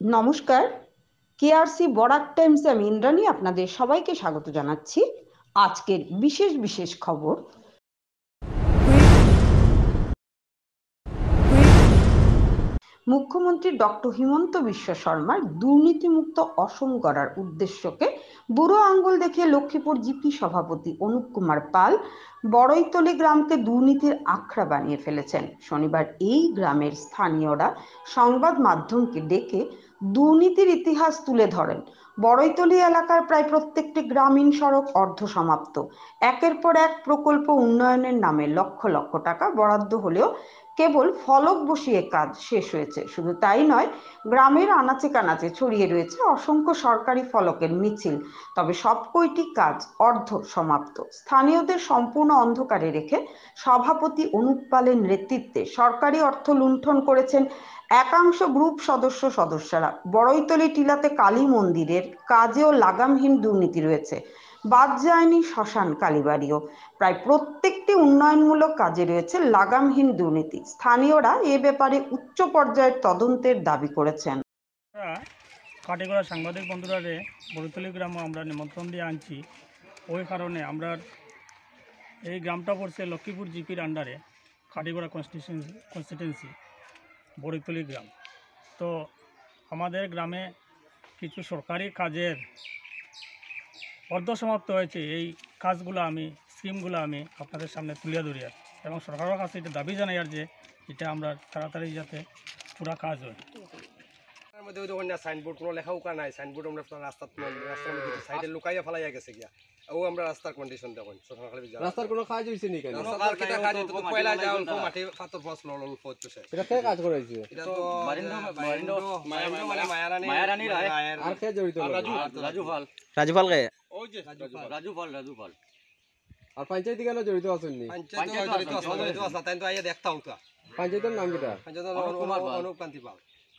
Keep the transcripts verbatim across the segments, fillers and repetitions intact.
নমস্কার। কেআরসি বরাক টাইমসে আমি ইন্দ্রাণী আপনাদের সবাইকে স্বাগত জানাচ্ছি। আজকের বিশেষ বিশেষ খবর। মুখ্যমন্ত্রী ডক্টর হিমন্ত বিশ্ব শর্মার দুর্নীতিমুক্ত অসম গড়ার উদ্দেশ্যকে বুড়ো আঙ্গুল দেখিয়ে লক্ষ্মীপুর জিপি সভাপতি অনুপ কুমার পাল বড়ইতলী গ্রামকে দুর্নীতির আখড়া বানিয়ে ফেলেছেন। শনিবার এই গ্রামের স্থানীয়রা সংবাদ মাধ্যমকে ডেকে দুর্নীতির ইতিহাস তুলে ধরেন। বড়ইতলী এলাকার প্রায় প্রত্যেকটি গ্রামীণ সড়ক অর্ধসমাপ্ত। একের পর এক প্রকল্প উন্নয়নের নামে লক্ষ লক্ষ টাকা বরাদ্দ হলেও কেবল ফলক বসিয়ে কাজ শেষ হয়েছে। শুধু তাই নয়, গ্রামের আনাচে কানাচে ছড়িয়ে রয়েছে অসংখ্য সরকারি ফলকের মিছিল, তবে সব কয়টি কাজ অর্ধ সমাপ্ত। স্থানীয়দের সম্পূর্ণ অন্ধকারে রেখে সভাপতি অনুপ পালের নেতৃত্বে সরকারি অর্থ লুণ্ঠন করেছেন একাংশ গ্রুপ সদস্য সদস্যরা। বড়ইতলী টিলাতে কালী মন্দিরের কাজেও লাগামহীন দুর্নীতি রয়েছে। বাদ যায়নি শ্মশান কালীবাড়িও। প্রায় প্রত্যেকটি উন্নয়নমূলক কাজে রয়েছে লাগামহীন দুর্নীতি। স্থানীয়রা এ ব্যাপারে উচ্চ পর্যায়ের তদন্তের দাবি করেছেন। কাটিগড়া সাংবাদিক বন্ধুরা রে বড়ইতলী গ্রামে আমরা নিমন্ত্রণ দিয়ে আনছি। ওই কারণে আমরা এই গ্রামটা পড়ছে লক্ষ্মীপুর জিপির আন্ডারে, কাটিগড়া কনস্টিটিউন্সি কনস্টিটুয়েন্সি বড়ইতলী গ্রাম। তো আমাদের গ্রামে কিছু সরকারি কাজের অর্ধসমাপ্ত হয়েছে। এই কাজগুলো আমি স্কিমগুলো আমি আপনাদের সামনে তুলে ধরি আর এবং সরকারের কাছে এটা দাবি জানাই আর যে এটা আমরা তাড়াতাড়ি যাতে পুরা কাজ হয়। মধ্যে ওই দোকান সাইনবোর্ড কোনো লেখা উকা নাই, সাইনবোর্ড আমরা রাস্তার রাস্তার মধ্যে সাইডে লুকাইয়া ফেলাইয়া গেছে গিয়া। ও আমরা রাস্তার কন্ডিশন দেখুন, রাস্তার কোনো কাজ হইছে নি কেন? রাস্তার কিটা কাজ হইতো, কয়লা যায় অল্প মাটি পাথর ফস লল অল্প হচ্ছে। এটা কে কাজ করেছে? এটা তো মারিন্দ্র মারিন্দ্র মারিন্দ্র মানে মায়ারানী মায়ারানী রায় আর কে জড়িত? রাজু রাজু পাল রাজু পাল কে? ওই যে রাজু পাল রাজু পাল রাজু পাল আর পঞ্চায়েত কেন জড়িত আছেন নি? পঞ্চায়েত জড়িত আছে, জড়িত আছে, তাই তো আইয়া দেখতাম তো। পঞ্চায়েতের নাম কিটা? পঞ্চায়েতের অনুপ কান্তি পাল।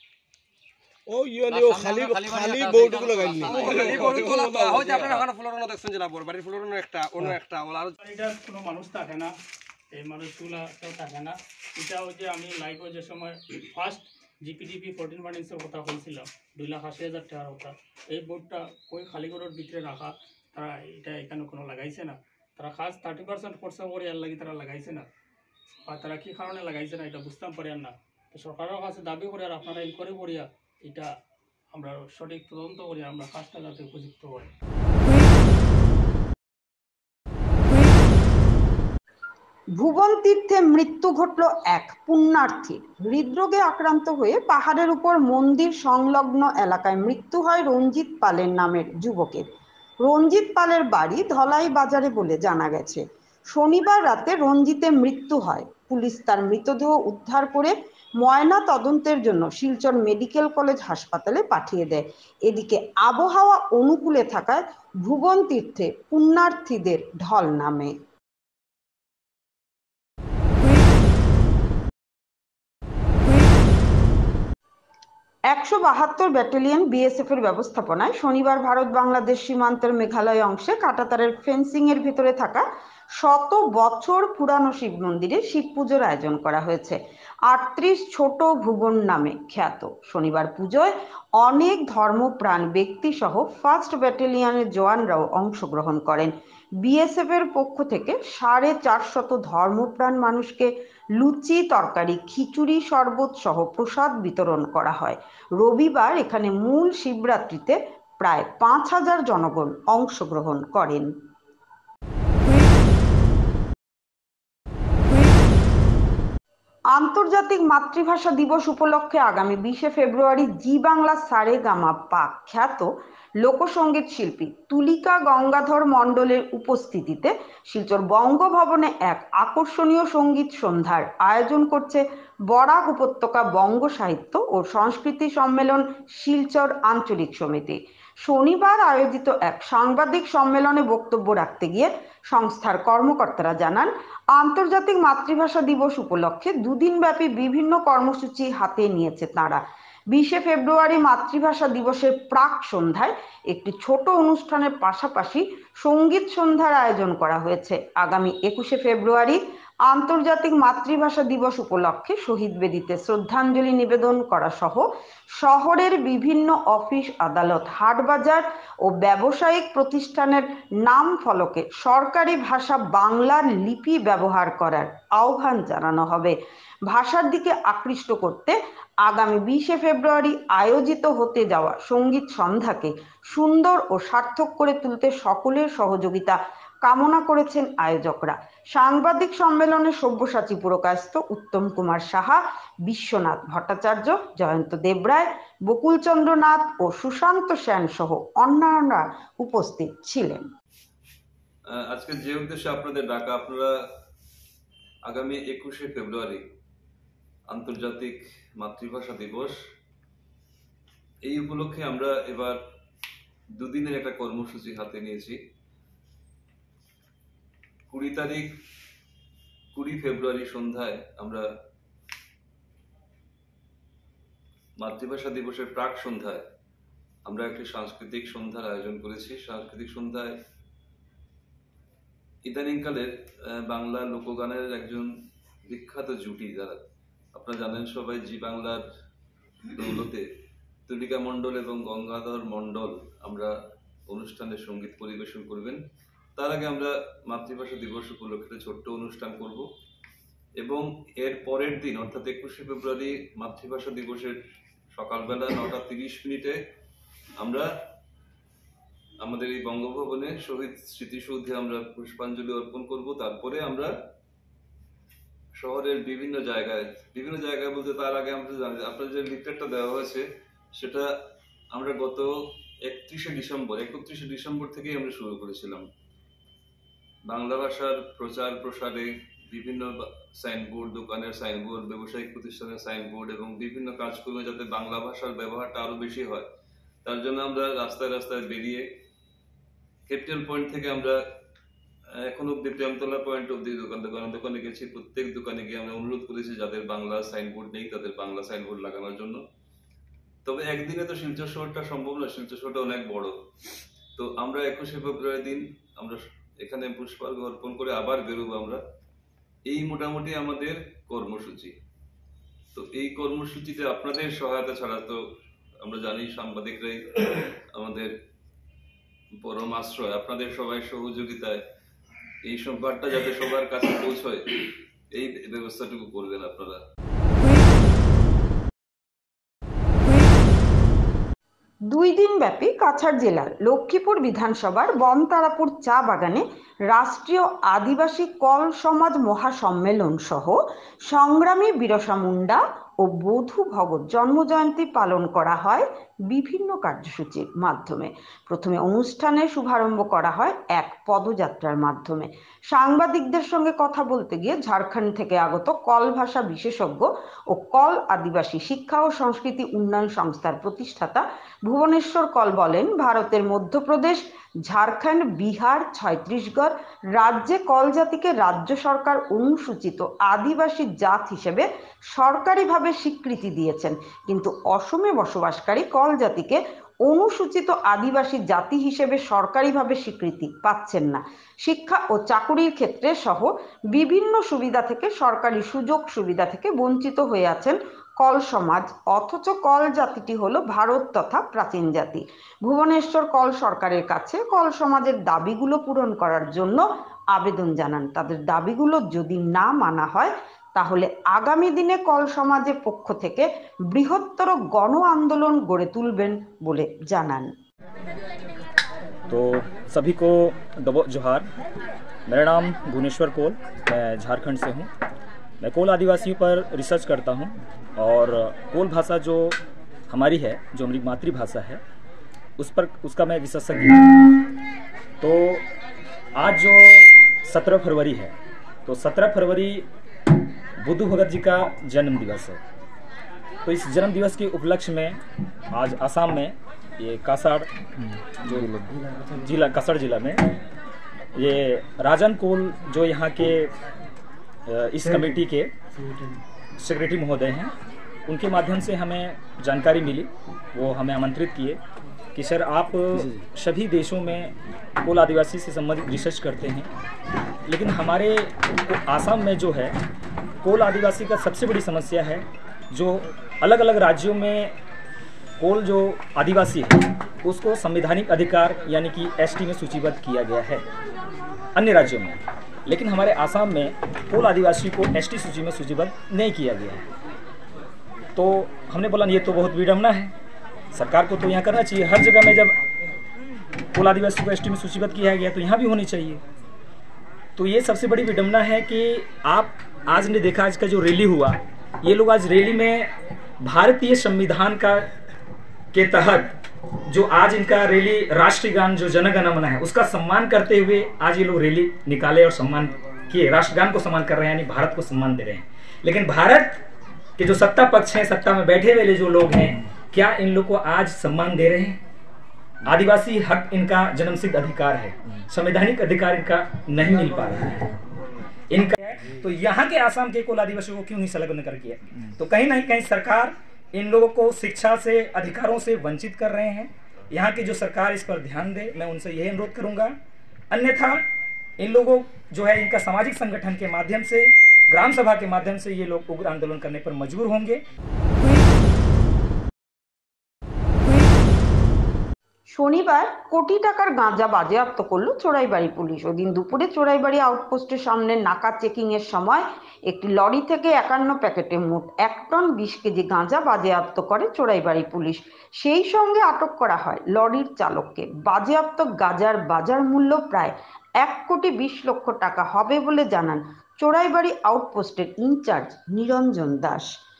ও ইউনি ও খালি খালি বোর্ডগুলো লাগাইনি, খালি বোর্ডগুলো লাগা হইছে। আপনারা ওখানে ফ্লোরনো দেখছেন যে লাবর বাড়ির ফ্লোরনো একটা অন্য একটা ওলা আর এটা কোনো মানুষ থাকে না, এই মানুষগুলা কেউ থাকে না। এটা ওই যে আমি লাইভে যে সময় ফার্স্ট জিপিডিপি ফোরটিন বার্নিংসের কথা বলছিলাম, দুই লাখ আশি হাজার টাকার কথা, এই বোর্ডটা ওই খালিগড়ের ভিতরে রাখা। তারা এটা এখানে কোনো লাগাইছে না। তারা খাস থার্টি পার্সেন্ট খরচা করে আর লাগি তারা লাগাইছে না। আর তারা কী কারণে লাগাইছে না এটা বুঝতাম পারি আর না। তো সরকারের কাছে দাবি করে আর আপনারা ইনকোয়ারি করিয়া এটা আমরা সঠিক তদন্ত করি, আমরা কাজটা যাতে উপযুক্ত হয়। ভুবন তীর্থে মৃত্যু ঘটল এক পুণ্যার্থীর। হৃদরোগে আক্রান্ত হয়ে পাহাড়ের উপর মন্দির সংলগ্ন এলাকায় মৃত্যু হয় রঞ্জিত পালের নামের যুবকের। রঞ্জিত পালের বাড়ি ধলাই বাজারে বলে জানা গেছে। শনিবার রাতে রঞ্জিতের মৃত্যু হয়। পুলিশ তার মৃতদেহ উদ্ধার করে ময়না তদন্তের জন্য শিলচর মেডিকেল কলেজ হাসপাতালে পাঠিয়ে দেয়। এদিকে আবহাওয়া অনুকূলে থাকায় ভুবন তীর্থে পুণ্যার্থীদের ঢল নামে। একশো বাহাত্তর ব্যাটালিয়ন বিএসএফ এর ব্যবস্থাপনায় শনিবার ভারত বাংলাদেশ সীমান্তের মেঘালয় অংশে কাঁটাতারের ফেন্সিং এর ভেতরে থাকা শত বছর পুরানো শিব মন্দিরে শিব পুজোর আয়োজন করা হয়েছে। আটত্রিশ ছোট ভুবন নামে খ্যাত। শনিবার পুজোয় অনেক ধর্মপ্রাণ ব্যক্তি সহ ফার্স্ট ব্যাটালিয়নের জওয়ানরাও অংশগ্রহণ করেন। বিএসএফ এর পক্ষ থেকে সাড়ে চারশত ধর্মপ্রাণ মানুষকে লুচি, তরকারি, খিচুড়ি, শরবত সহ প্রসাদ বিতরণ করা হয়। রবিবার এখানে মূল শিবরাত্রিতে প্রায় পাঁচ হাজার জনগণ অংশগ্রহণ করেন। আন্তর্জাতিক মাতৃভাষা দিবস উপলক্ষে আগামী বিশে ফেব্রুয়ারি জি বাংলা সারে গামা পা খ্যাত লোকসঙ্গীত শিল্পী তুলিকা গঙ্গাধর মণ্ডলের উপস্থিতিতে শিলচর বঙ্গভবনে এক আকর্ষণীয় সঙ্গীত সন্ধ্যার আয়োজন করছে বরাক উপত্যকা বঙ্গ সাহিত্য ও সংস্কৃতি সম্মেলন শিলচর আঞ্চলিক সমিতি। শনিবার আয়োজিত এক সাংবাদিক সম্মেলনে বক্তব্য রাখতে গিয়ে সংস্থার কর্মকর্তারা জানান, আন্তর্জাতিক মাতৃভাষা দিবস উপলক্ষে দুদিনব্যাপী বিভিন্ন কর্মসূচি হাতে নিয়েছে তারা। বিশে ফেব্রুয়ারি মাতৃভাষা দিবসের প্রাক সন্ধ্যায় একটি ছোট অনুষ্ঠানের পাশাপাশি সঙ্গীত সন্ধ্যার আয়োজন করা হয়েছে। আগামী একুশে ফেব্রুয়ারি আন্তর্জাতিক মাতৃভাষা দিবস উপলক্ষে শহীদ বেদিতে শ্রদ্ধাঞ্জলি নিবেদন করা সহ শহরের বিভিন্ন অফিস আদালত হাটবাজার ও ব্যবসায়িক প্রতিষ্ঠানের নাম ফলকে সরকারি ভাষা বাংলার লিপি ব্যবহার করার আহ্বান জানানো হবে। ভাষার দিকে আকৃষ্ট করতে আগামী বিশে ফেব্রুয়ারি আয়োজিত হতে যাওয়া সঙ্গীত সন্ধ্যাকে সুন্দর ও সার্থক করে তুলতে সকলের সহযোগিতা কামনা করেছেন আয়োজকরা। সাংবাদিক সম্মেলনে সব্যসাচী পুরকায়স্থ, উত্তম কুমার সাহা, বিশ্বনাথ ভট্টাচার্য, জয়ন্ত দেবরায়, বকুলচন্দ্র নাথ ও সুশান্ত সেন সহ অন্যান্যরা উপস্থিত ছিলেন। আজকে যে উদ্দেশ্যে আপনাদের ডাকা, আপনারা আগামী একুশে ফেব্রুয়ারি আন্তর্জাতিক মাতৃভাষা দিবস, এই উপলক্ষে আমরা এবার দুদিনের একটা কর্মসূচি হাতে নিয়েছি। কুড়ি তারিখ কুড়ি ফেব্রুয়ারি সন্ধ্যায় আমরা মাতৃভাষা দিবসের প্রাক সন্ধ্যায় আমরা একটি সাংস্কৃতিক সন্ধ্যার আয়োজন করেছি। সাংস্কৃতিক সন্ধ্যায় ইদানিংকালের বাংলা লোকগানের একজন বিখ্যাত জুটি, যারা আপনারা জানেন সবাই, জি বাংলার দৌলতে তুলিকা মণ্ডল এবং গঙ্গাধর মণ্ডল আমরা অনুষ্ঠানে সঙ্গীত পরিবেশন করবেন। তার আগে আমরা মাতৃভাষা দিবস উপলক্ষে ছোট্ট অনুষ্ঠান করব এবং এর পরের দিন অর্থাৎ একুশে ফেব্রুয়ারি মাতৃভাষা দিবসের সকালবেলা নটা তিরিশ মিনিটে আমরা আমাদের এই বঙ্গভবনে শহীদ স্মৃতিসৌধে আমরা পুষ্পাঞ্জলি অর্পণ করব। তারপরে আমরা শহরের বিভিন্ন জায়গায় বিভিন্ন জায়গায় বলতে তার আগে আমরা জানি আপনার যে লিফলেটটা দেওয়া হয়েছে সেটা আমরা গত একত্রিশে ডিসেম্বর একত্রিশে ডিসেম্বর থেকেই আমরা শুরু করেছিলাম। বাংলা ভাষার প্রচার প্রসারে বিভিন্ন সাইনবোর্ড, দোকানের সাইনবোর্ড, ব্যবসায়িক প্রতিষ্ঠানের সাইনবোর্ড এবং বিভিন্ন কাজকর্মে যাতে বাংলা ভাষার ব্যবহারটা আরো বেশি হয়, তার জন্য আমরা রাস্তায় রাস্তায় বেরিয়ে ক্যাপিটাল পয়েন্ট থেকে আমরা এখন অব্দি প্রেমতলা পয়েন্ট অব্দি দোকান দোকানে দোকানে গেছি। প্রত্যেক দোকানে গিয়ে আমরা অনুরোধ করেছি যাদের বাংলা সাইনবোর্ড নেই তাদের বাংলা সাইনবোর্ড লাগানোর জন্য। তবে একদিনে তো শিলচর শহরটা সম্ভব না, শিলচর শহরটা অনেক বড়। তো আমরা একুশে ফেব্রুয়ারি দিন আমরা এখানে পুষ্পার্ঘ্য অর্পণ করে আবার বেরোবো আমরা। এই মোটামুটি আমাদের কর্মসূচি। তো এই কর্মসূচিতে আপনাদের সহায়তা ছাড়া তো আমরা জানি সাংবাদিকরাই আমাদের পরম আশ্রয়। আপনাদের সবাই সহযোগিতায় এই সংবাদটা যাতে সবার কাছে পৌঁছয় এই ব্যবস্থাটুকু করবেন আপনারা। দুই দিন ব্যাপী কাছাড় জেলার লক্ষ্মীপুর বিধানসভার বনতারাপুর চা বাগানে রাষ্ট্রীয় আদিবাসী কল সমাজ মহাসম্মেলন সহ সংগ্রামী বিরসা মুন্ডা ও বধূ ভগৎ জন্মজয়ন্তী পালন করা হয় বিভিন্ন কার্যসূচির মাধ্যমে। প্রথমে অনুষ্ঠানের শুভারম্ভ করা হয় এক পদযাত্রার মাধ্যমে। সাংবাদিকদের সঙ্গে কথা বলতে গিয়ে ঝাড়খণ্ড থেকে আগত কল ভাষা বিশেষজ্ঞ ও কল আদিবাসী শিক্ষা ও সংস্কৃতি উন্নয়ন সংস্থার প্রতিষ্ঠাতা ভুবনেশ্বর কল বলেন, ভারতের মধ্যপ্রদেশ, ঝাড়খণ্ড, বিহার, ছত্তিশগড় রাজ্যে কল জাতিকে রাজ্য সরকার অনুসূচিত আদিবাসী জাত হিসেবে সরকারিভাবে স্বীকৃতি দিয়েছেন, কিন্তু অসমে বসবাসকারী কল জাতিকে অনুসূচিত আদিবাসী জাতি হিসেবে সরকারিভাবে স্বীকৃতি পাচ্ছেন না। শিক্ষা ও চাকুরির ক্ষেত্রে সহ বিভিন্ন সুবিধা থেকে, সরকারি সুযোগ সুবিধা থেকে বঞ্চিত হয়ে আছেন কল সমাজ, অথচ কল জাতিটি হলো ভারত তথা প্রাচীন জাতি। ভুবনেশ্বর কল সরকারের কাছে কল সমাজের দাবিগুলো পূরণ করার জন্য আবেদন জানান। তাদের দাবিগুলো যদি না মানা হয় তাহলে আগামী দিনে কল সমাজের পক্ষ থেকে বৃহত্তর গণ আন্দোলন গড়ে তুলবেন বলে জানান। तो सभी को दबो जोहार। मेरा नाम भुवनेश्वर कोल, मैं झारखंड से हूँ। मैं कोल आदिवासियों पर रिसर्च करता हूँ और कोल भाषा जो हमारी है, जो हमारी मातृभाषा है, उस पर उसका मैं विशेषज्ञ हूँ। तो आज जो सत्रह फरवरी है, तो सत्रह फरवरी बुद्ध भगत जी का जन्म दिवस है। तो इस जन्म दिवस के उपलक्ष्य में आज असम में ये कासार जो जिला कासार जिला में ये राजन कोल जो यहाँ के इस कमेटी के सेक्रेटरी महोदय हैं, उनके माध्यम से हमें जानकारी मिली। वो हमें आमंत्रित किए कि सर आप सभी देशों में कोल आदिवासी से संबंधित रिसर्च करते हैं, लेकिन हमारे आसाम में जो है कोल आदिवासी का सबसे बड़ी समस्या है, जो अलग अलग राज्यों में कोल जो आदिवासी है उसको संवैधानिक अधिकार यानी कि एसटी में सूचीबद्ध किया गया है अन्य राज्यों में, लेकिन हमारे आसाम में कोल आदिवासी को एसटी सूची में सूचीबद्ध नहीं किया गया है। तो हमने बोला ये तो बहुत विडम्बना है, सरकार को तो यहाँ करना चाहिए। हर जगह में जब कोल आदिवासी को एसटी में सूचीबद्ध किया गया तो यहाँ भी होनी चाहिए। तो ये सबसे बड़ी विडम्बना है कि आप आज ने देखा आज का जो रैली हुआ, ये लोग आज रैली में भारतीय संविधान का के तहत जो आज इनका रैली राष्ट्रीय गान जो जनगण मन है उसका सम्मान करते हुए आज ये लोग रैली निकाले और सम्मान किए, राष्ट्रगान को सम्मान कर रहे हैं, यानी भारत को सम्मान दे रहे हैं। लेकिन भारत के जो सत्ता पक्ष हैं, सत्ता में बैठे हुए जो लोग हैं, क्या इन लोग को आज सम्मान दे रहे हैं? आदिवासी हक इनका जन्मसिद्ध अधिकार है, संवैधानिक अधिकार इनका नहीं मिल पा रहा है इनका। तो यहाँ के आसाम के कोल आदिवासियों को क्यों नहीं संलग्न कर किया? तो कहीं ना कहीं सरकार इन लोगों को शिक्षा से, अधिकारों से वंचित कर रहे हैं। यहाँ की जो सरकार इस पर ध्यान दे, मैं उनसे यही अनुरोध करूंगा। अन्यथा इन लोगों जो है इनका सामाजिक संगठन के माध्यम से, ग्राम सभा के माध्यम से ये लोग उग्र आंदोलन करने पर मजबूर होंगे। শনিবার কোটি টাকার গাঁজা বাজেয়াপ্ত করল চোরাইবাড়ি পুলিশ। ওদিন দুপুরে চোরাইবাড়ি আউটপোস্টের সামনে নাকা চেকিং এর সময় একটি লরি থেকে একান্ন প্যাকেটে মোট এক টন বিশ কেজি গাঁজা বাজেয়াপ্ত করে চোরাইবাড়ি পুলিশ। সেই সঙ্গে আটক করা হয় লরির চালককে। বাজেয়াপ্ত গাঁজার বাজার মূল্য প্রায় এক কোটি বিশ লক্ষ টাকা হবে বলে জানান চোরাইবাড়ি আউটপোস্টের ইনচার্জ নিরঞ্জন দাস।